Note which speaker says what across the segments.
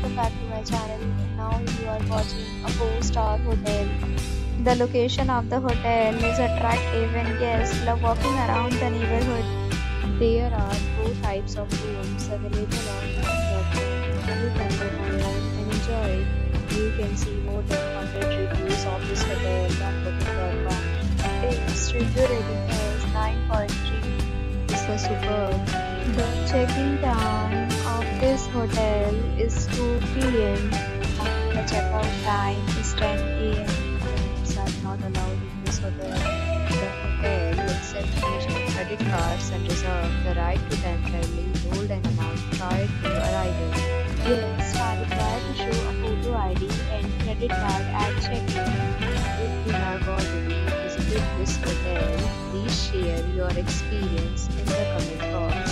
Speaker 1: welcome back to my channel. Now you are watching a 4-star hotel. The location of the hotel is attractive and guests love walking around the neighborhood. There are 4 types of rooms available on booking.com. You can book online and enjoy it. You can see more than 100 reviews of this hotel on booking.com. Its review rating is 9.3. This was superb. The check-in time of this hotel is 2 p.m. The checkout time is 10 a.m. Pets are not allowed in this hotel. The hotel accepts major credit cards and reserves the right to temporarily hold an amount prior to arrival. Guests are required to show a photo ID and credit card at check-in. If you have already visited this hotel, please share your experience in the comment box.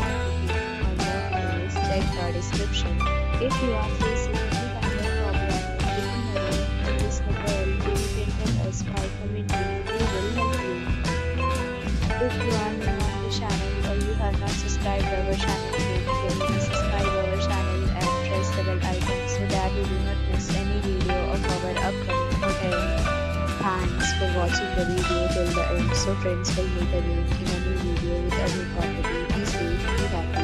Speaker 1: Check the description. If you are facing any kind of problem booking a room in this hotel, you can tell us by commenting. We will help you. If you are new on the channel or you have not subscribed our channel yet, then please subscribe our channel and press the bell icon so that you do not miss any video of our upcoming hotel. Thanks for watching the video till the end. So friends, will meet again in a new video with a new property. Be safe, be happy.